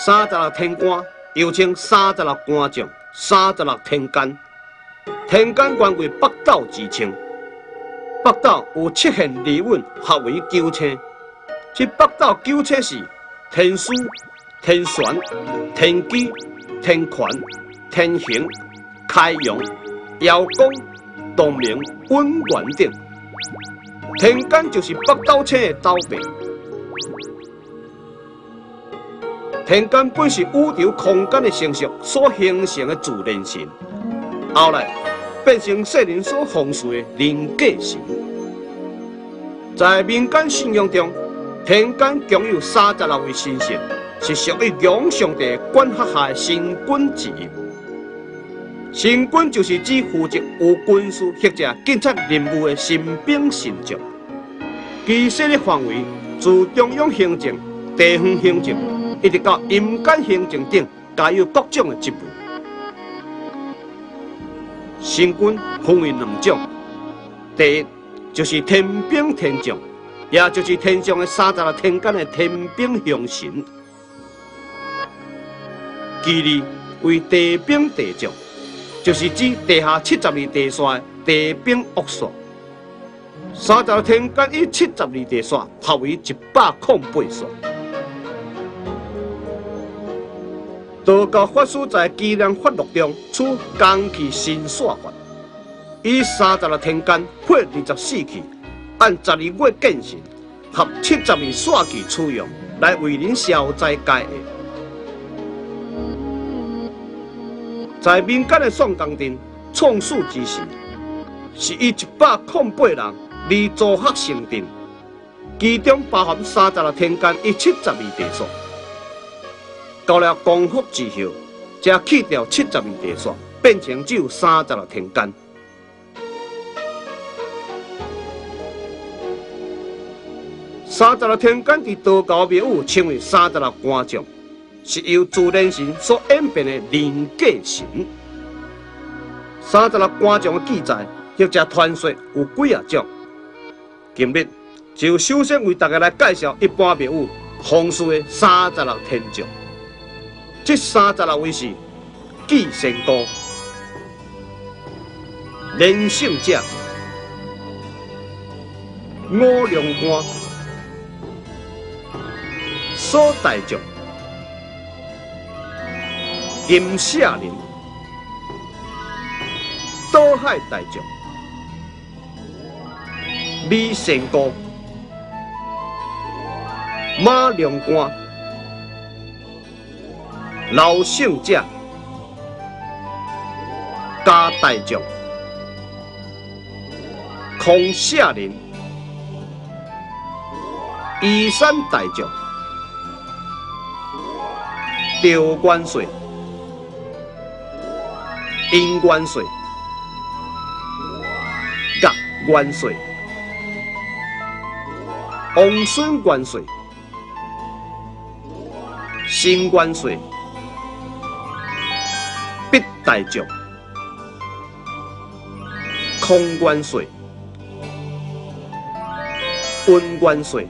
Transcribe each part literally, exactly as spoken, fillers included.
三十六天官，又称三十六官将、三十六天干。天干官为北斗之称，北斗有七现二运合为九星。这北斗九星是天枢、天璇、天机、天权、天行、开阳、爻宫、东明、温元等。天干就是北斗星的斗柄。天干本是宇宙空间的成熟所形成的自然神，后来变成世人所奉祀的人格神。在民间信仰中，天干共有三十六位神神，是属于阳上帝管辖下的神君之一。神君就是指负责有军事或者警察任务的神兵神将，其势力范围自中央行政、地方行政，一直到阴间行政等，皆有各种的职务。神君分为两种，第一就是天兵天将，也就是天上的三十六天干的天兵凶神；其二为地兵地将，就是指地下七十二地煞的地兵恶煞。三十六天干与七十二地煞合为一百零八煞。道教法师在《纪念法录》中处刚气神煞法，以三十六天干配二十四气，按十二月建神，合七十二煞气取用，来为人消灾解厄。在民间的算工阵创始之时，是以一百零八人而组合成阵，其中包含三十六天干与七十二地煞。到了光复之后，才去掉七十二地煞，变成只有三十六天干。三十六天干在道教庙宇称为三十六官将，是由自然神所演变的人格神。三十六官将的记载或者传说有几啊种。今日就首先为大家来介绍一般庙宇奉祀的三十六天将。这三十六位是祭神姑、连胜者、五良官、苏大将、金舍人、岛海大将、李神姑、马良官、老胜者、加大将、空舍人、依山大将、赵元帅、殷元帅、甲元帅、王孙元帅、新元帅、毕大将、空元帅、温元帅、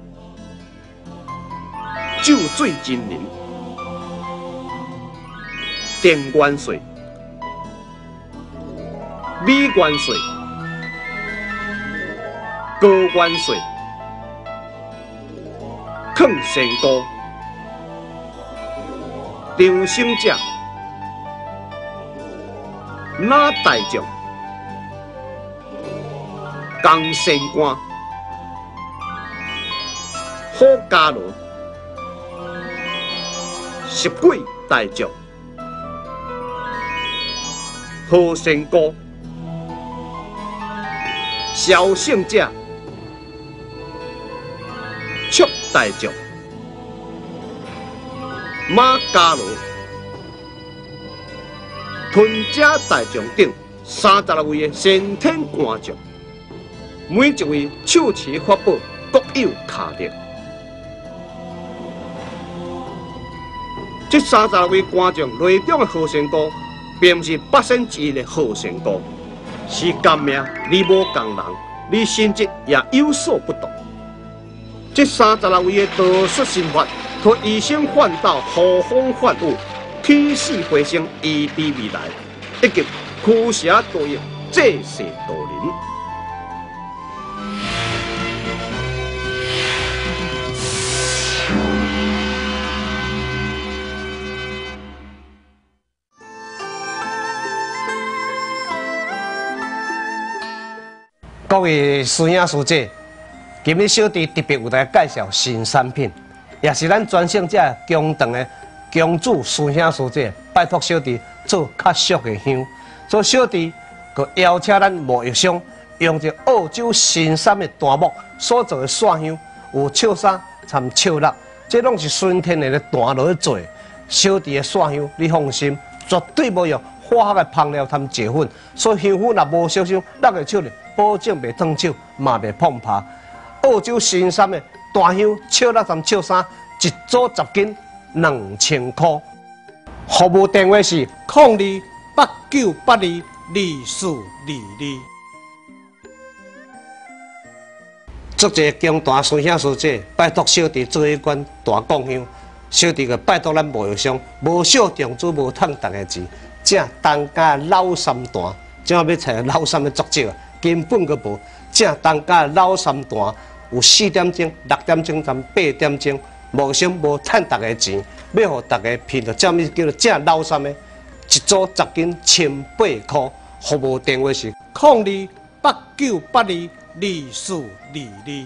救罪真人、电元帅、美元帅、高元帅、抗神姑、张生者、马大将、江神官、好家罗、十鬼大将、何神姑、小胜者、卓大将、马家罗、吞者大将等三十六位的先天官将，每一位手持法宝，各有卡力。这三十六位官将内中的好神姑，并不是八仙之一的好神姑，是甘命而无共人，而性质也有所不同。这三十六位的道术心法， 可以身换到呼风唤雨、起死回生、预知未来，以及驱邪度役、济世度人。 各位师兄师姐，今日小弟特别为大家介绍新产品，也是咱全省这宫堂的宫主师兄师姐拜托小弟做较俗的香，所以小弟佮邀请咱沐浴商用这澳洲新产的檀木所做的线香，有笑三掺笑六，这拢是纯天然的檀落去做的。小弟的线香，你放心，绝对无用化学的香料掺蔗粉，所以香火若无烧伤，落个手呢，保证袂烫手，嘛袂碰拍。澳洲新产的檀香笑六掺笑三，一组十斤，两千块。服务电话是零二八九八二二四二二。祝这宫坛师兄师姐拜托小弟做一罐大供香，小弟个拜托咱沐浴商，无小重资，无趁大家钱，正当家老三坛，怎要找老三的作者啊？根本个无，正当家老三坛有四点钟、六点钟、跟八点钟，沐浴商无趁大家钱，要互大家骗到这么叫做正老三的，一组十斤千八块，服务电话是零二八九八二二四二二。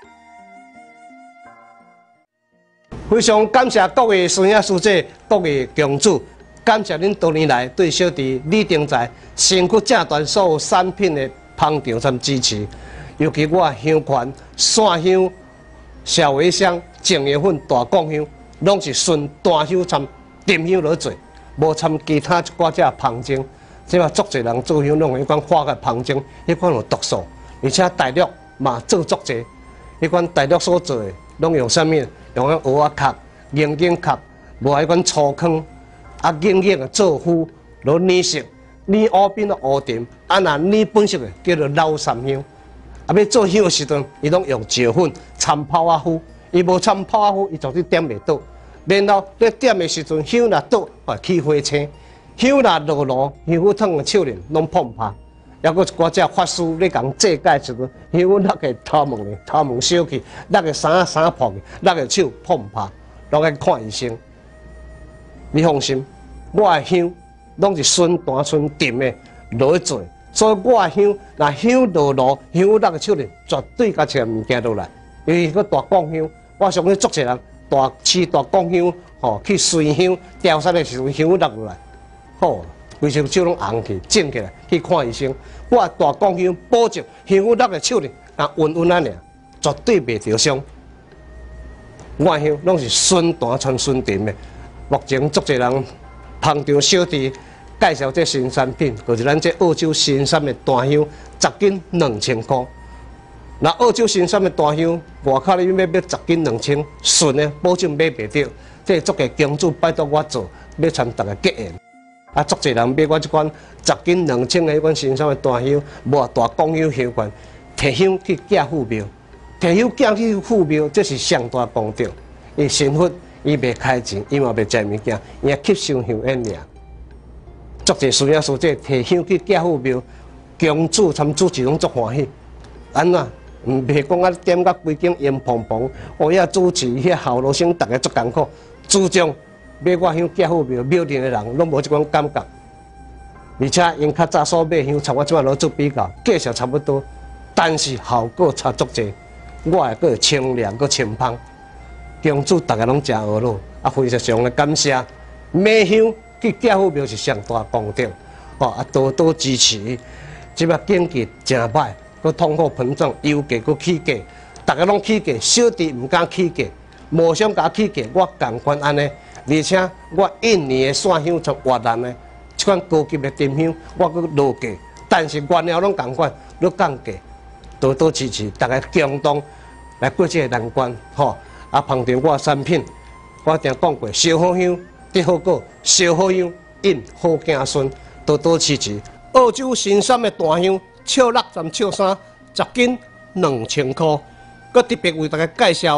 非常感谢各位师兄师姐、各位公主，感谢恁多年来对小弟李定在辛苦正段所有产品的捧场和支持。尤其我香款、线香、小茴香、净叶粉、大贡香，拢是纯檀香掺沉香落做，无掺其他一寡只香精。即嘛，足侪人做香拢迄款化学香精，迄款有毒素，而且大陆嘛做足侪，迄款大陆所做的拢用啥物？用迄蚵仔壳、银茎壳，无迄款粗糠，啊硬硬的做糊，落泥色，泥乌变到乌沉，啊那泥本色的叫做老三香。啊要做香的时阵，伊拢用石粉掺泡仔糊，伊无掺泡仔糊，伊绝对点袂倒。然后咧点的时阵，香若倒，啊起花青；香若落炉，香火烫的手链拢碰拍。还佫一寡只法师咧共祭改时阵，香火落个头毛咧，头毛烧去，落个衫衫破去，落个手碰拍，落个看医生。你放心，我的香拢是纯单纯沉的落去做，所以我的香若香落炉，香火落个手链，绝对甲找物件落来。尤其个大贡香，我相信足侪人大饲大贡香，吼去随香雕山的时阵，香火落落来，好。规身手拢红去、肿起来，去看医生。我大贡香保证香火落个手咧，啊温温啊尔，绝对袂着伤。我香拢是纯单纯纯甜的。目前足侪人捧场小弟介绍这新产品，就是咱这澳洲新产的檀香，十斤两千块。那澳洲新产的檀香，外口你要买十斤两千，纯的保证买袂着。这足个公主拜托我做，要参大家结缘。啊，足侪人买我即款十斤两千的迄款新产的檀香，无大贡香香款，摕香去寄护庙，摕香寄去护庙，这是上大功德。伊神佛伊袂开钱，伊嘛袂食物件，伊也吸收香烟尔。足侪师兄师姐摕香去寄护庙，公主参主持拢足欢喜。安怎？毋袂讲啊点甲规间烟蓬蓬，我遐主持遐校路生，逐个足艰苦，注重。买我香寄护庙庙里的人拢无即款感觉，而且因较早所买香，像我即摆落做比较，价钱差不多，但是效果差足济。我也佫清凉佫清芳，公主大家拢真学乐，啊非常上的感谢。买香去寄护庙是上大功德，哦啊多多支持。即摆经济真歹，佫通货膨胀，油价佫起价，大家拢起价，小弟毋敢起价，无想甲起价，我共款安尼。而且我印尼的线香从越南的这款高级的沉香，我佫落价，但是原料拢共款，你降价，多多支持，大家共同来过这个难关，吼！啊，捧场我的产品，我定讲过，烧好香得好果，烧好香印好子孙，多多支持。澳洲新产的檀香，笑六掺笑三，十斤两千块。佫特别为大家介绍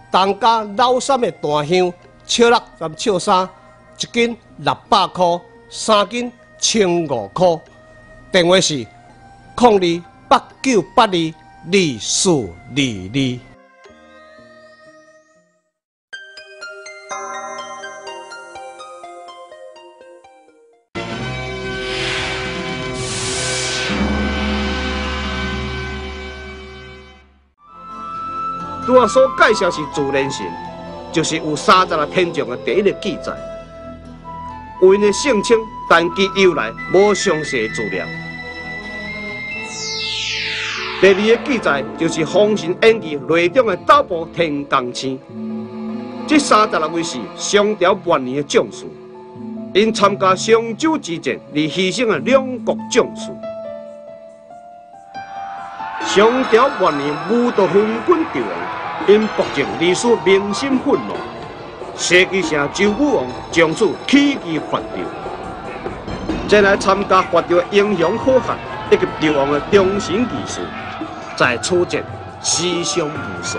当家老三的大香，笑六含笑三，一斤六百块，三斤千五块。电话是零二八九八二二四二二。 拄啊所介绍是自然神，就是有三十六天将的第一个记载。有因的姓称，但其由来无详细资料。第二个记载就是封神演义内中的斗部天罡星。这三十六位是商朝末年的将士，因参加商周之战而牺牲的两国将士。商朝末年武道昏君帝王，因暴政历史民心愤怒，西岐城周武王从此起义发朝。前来参加发朝的英雄好汉以及帝王的忠臣义士，在此战死伤无数。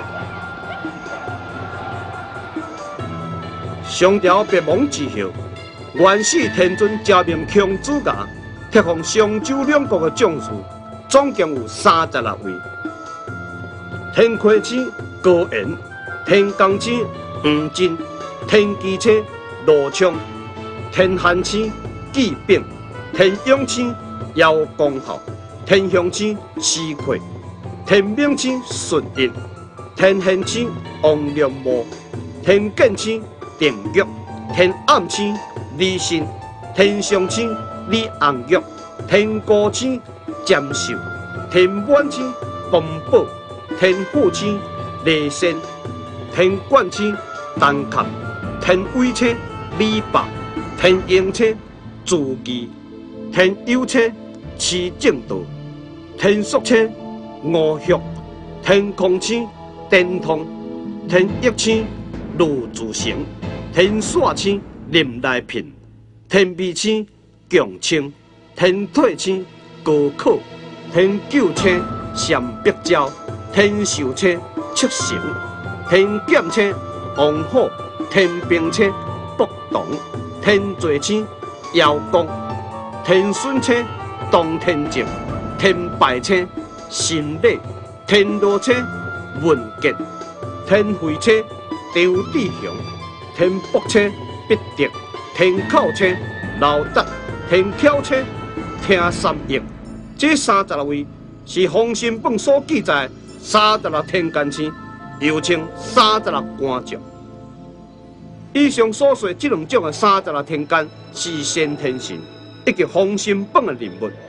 商朝灭亡之后，元始天尊加命孔子牙，册封商周两国的将士，总共有三十六位。天魁星高炎、天罡星黄金、天机星罗昌、天寒星纪炳、天永星姚公浩、天祥星施奎、天明星顺应、天宪星王良模、天建星定玉、天暗星李信、天上星李昂玉、天高星占寿、天满星丰宝、天富星李仙、天冠星陈抗、天威星李白、天英星朱基、天佑星施正道、天朔星吴旭、天空星电通、天翼星卢自成、天煞星林来平、天美星强清、天退星高考、天九星单碧昭、天寿星七成、天剑星王虎、天兵星卜同、天罪星姚公、天孙星东天正、天败星神礼、天罗星文杰、天惠星周志雄、天福星必德、天口星老达、天巧星听三益。这三十六位是《封神榜》所记载三十六天干星，又称三十六官将。以上所说这两种的三十六天干是先天神，以及《封神榜》的人物。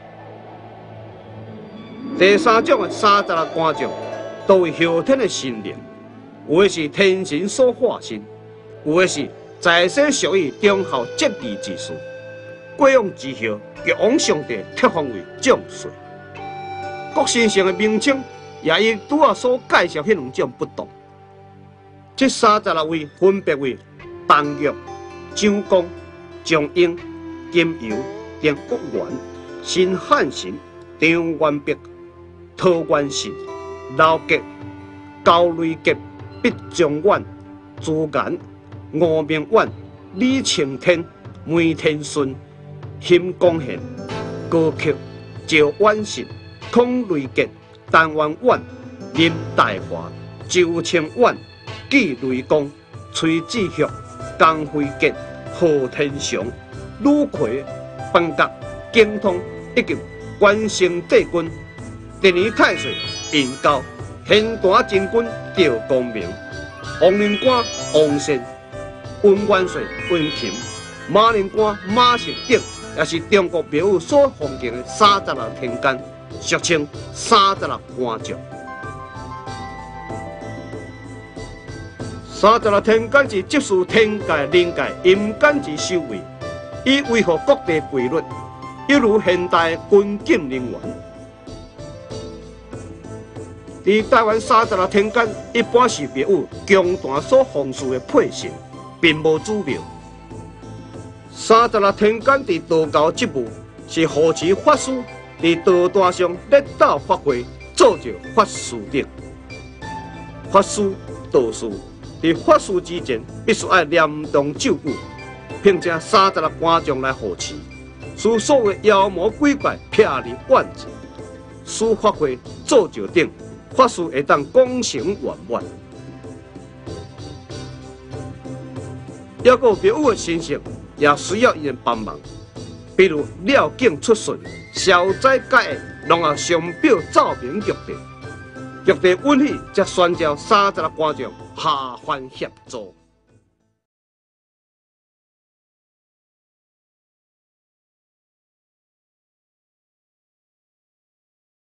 第三种的三十六官将，都为后天的神灵，有的是天神所化身，有的是在世属于忠孝节义之士。过往之后，玉皇上帝册封为将帅。各神上的名称也与拄仔所介绍迄两种不同。这三十六位分别为东岳、周公、张英、金由、田国元、新汉神、张元弼、陶元信、老吉、高雷吉、毕仲远、朱颜、吴明远、李青天、梅天顺、辛光宪、高克、赵远信、孔雷吉、陈元远、林大华、周清远、纪雷公、崔志旭、江辉杰、何天祥、吕奎、方角、景通以及关圣帝君、第二太岁尹高、天坛真君赵光明、王灵官王善、文元帅文琴、马灵官马成鼎，也是中国庙宇所奉敬的三十六天干，俗称三十六官将。三十六天干是接受天界、人界、阴间之修为，以维护各地规律，犹如现代军警人员。在台湾三十六天干一般是庙宇供坛所奉祀的配神，并无主庙。三十六天干在道教职务是护持法师在道坛上列道发挥，造就法师德。法师道士伫法事之前必须爱念动咒语，并且三十六观众来护持，使所有妖魔鬼怪撇离万劫，使发挥造就等法事会当功成圆满。还阁有别有的神圣也需要伊的帮忙，比如料境出顺、消灾解厄，拢要上表照明玉帝，玉帝允许才宣召三十六观众下凡协助。